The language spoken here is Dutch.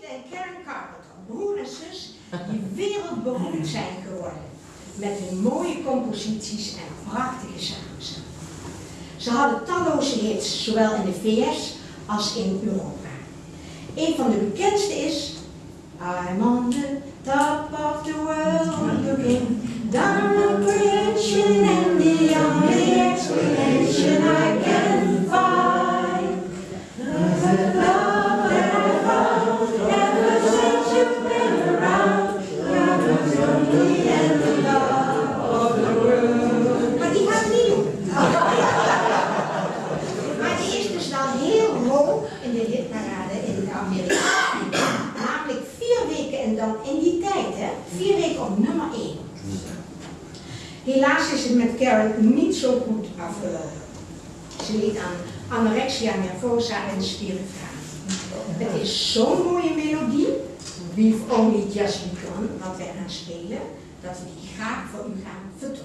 en Karen Carpenter, broer en zus, die wereldberoemd zijn geworden. Met hun mooie composities en prachtige zangen. Ze hadden talloze hits, zowel in de VS als in Europa. Een van de bekendste is I'm on the top of the world looking down on creation and the only explanation I can find is the love that I found ever since you've been around. You're the only and the love of the world. Maar die gaat het niet doen. Maar die is dus wel heel hoog in de hitparade in Amerika. Namelijk 4 weken en dan in die tijd, hè, 4 weken op nummer 1. Helaas is het met Karen niet zo goed afgelopen. Ze leed aan anorexia nervosa en stierf eraan. Het is zo'n mooie melodie, We've Only Just Begun, wat wij gaan spelen, dat we die graag voor u gaan vertolken.